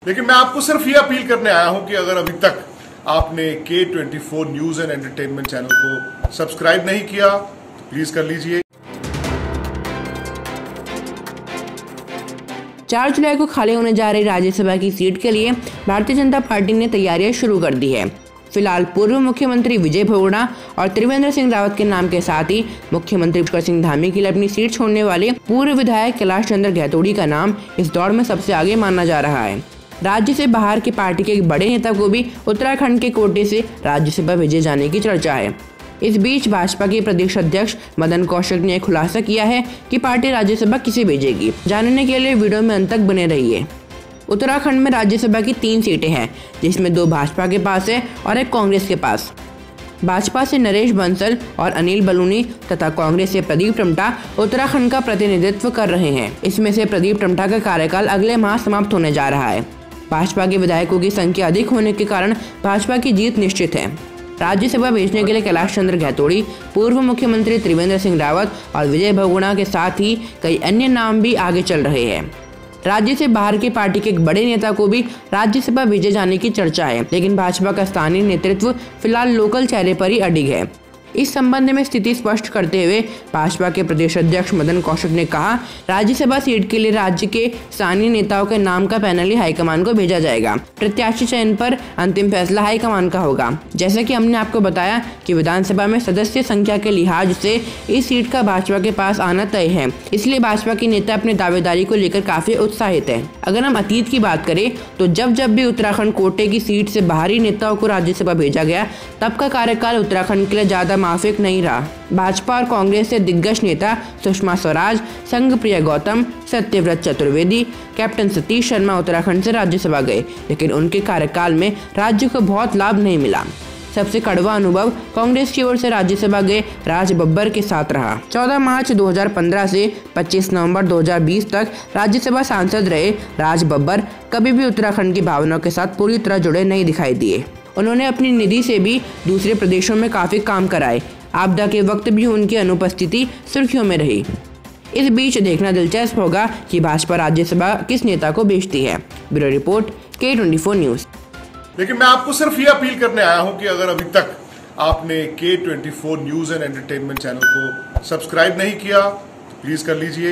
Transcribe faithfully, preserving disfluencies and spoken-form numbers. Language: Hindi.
लेकिन मैं आपको सिर्फ ये अपील करने आया हूं कि अगर अभी तक आपने K twenty four news and entertainment channel को सब्सक्राइब नहीं किया तो प्लीज कर लीजिए। चार जुलाई को खाली होने जा रही राज्यसभा की सीट के लिए भारतीय जनता पार्टी ने तैयारियां शुरू कर दी है। फिलहाल पूर्व मुख्यमंत्री विजय बहुगुणा और त्रिवेंद्र सिंह रावत के नाम के साथ ही मुख्यमंत्री पुष्कर सिंह धामी के लिए अपनी सीट छोड़ने वाले पूर्व विधायक कैलाश चंद्र गहतोड़ी का नाम इस दौड़ में सबसे आगे माना जा रहा है। राज्य से बाहर की पार्टी के एक बड़े नेता को भी उत्तराखंड के कोटे से राज्यसभा भेजे जाने की चर्चा है। इस बीच भाजपा के प्रदेश अध्यक्ष मदन कौशिक ने खुलासा किया है कि पार्टी राज्यसभा किसे भेजेगी। जानने के लिए वीडियो में अंत तक बने रहिए। उत्तराखंड में राज्यसभा की तीन सीटें हैं, जिसमें दो भाजपा के पास है और एक कांग्रेस के पास। भाजपा से नरेश बंसल और अनिल बलूनी तथा कांग्रेस से प्रदीप टमटा उत्तराखंड का प्रतिनिधित्व कर रहे हैं। इसमें से प्रदीप टमटा का कार्यकाल अगले माह समाप्त होने जा रहा है। भाजपा के विधायकों की संख्या अधिक होने के कारण भाजपा की जीत निश्चित है। राज्यसभा भेजने के लिए कैलाश चंद्र गहतोड़ी, पूर्व मुख्यमंत्री त्रिवेंद्र सिंह रावत और विजय बहुगुणा के साथ ही कई अन्य नाम भी आगे चल रहे हैं। राज्य से बाहर की पार्टी के एक बड़े नेता को भी राज्यसभा भेजे जाने की चर्चा है, लेकिन भाजपा का स्थानीय नेतृत्व फिलहाल लोकल चेहरे पर ही अडिग है। इस संबंध में स्थिति स्पष्ट करते हुए भाजपा के प्रदेश अध्यक्ष मदन कौशिक ने कहा, राज्यसभा सीट के लिए राज्य के स्थानीय नेताओं के नाम का पैनल ही हाईकमान को भेजा जाएगा। प्रत्याशी चयन पर अंतिम फैसला हाईकमान का होगा। जैसा कि हमने आपको बताया कि विधानसभा में सदस्य संख्या के लिहाज से इस सीट का भाजपा के पास आना तय है, इसलिए भाजपा के नेता अपनी दावेदारी को लेकर काफी उत्साहित है। अगर हम अतीत की बात करें तो जब जब भी उत्तराखंड कोटे की सीट से बाहरी नेताओं को राज्यसभा भेजा गया, तब का कार्यकाल उत्तराखंड के लिए ज्यादा माफिक नहीं रहा। भाजपा और कांग्रेस से दिग्गज नेता सुषमा स्वराज, संघप्रिया गौतम, सत्यव्रत चतुर्वेदी, कैप्टन सतीश शर्मा उत्तराखंड से राज्यसभा गए, लेकिन उनके कार्यकाल में राज्य को बहुत लाभ नहीं मिला। सबसे कड़वा अनुभव कांग्रेस की ओर से राज्यसभा गए राज बब्बर के साथ रहा। चौदह मार्च दो हज़ार पंद्रह से पच्चीस नवंबर दो हज़ार बीस तक राज्यसभा सांसद रहे राज बब्बर कभी भी उत्तराखंड की भावनाओं के साथ पूरी तरह जुड़े नहीं दिखाई दिए। उन्होंने अपनी निधि से भी दूसरे प्रदेशों में काफी काम कराए। आपदा के वक्त भी उनकी अनुपस्थिति सुर्खियों में रही। इस बीच देखना दिलचस्प होगा कि भाजपा राज्यसभा किस नेता को भेजती है। Bureau report, K twenty four news. लेकिन मैं आपको सिर्फ ये अपील करने आया हूं कि अगर अभी तक आपने K twenty four news and entertainment channel को सब्सक्राइब नहीं किया तो प्लीज कर लीजिए।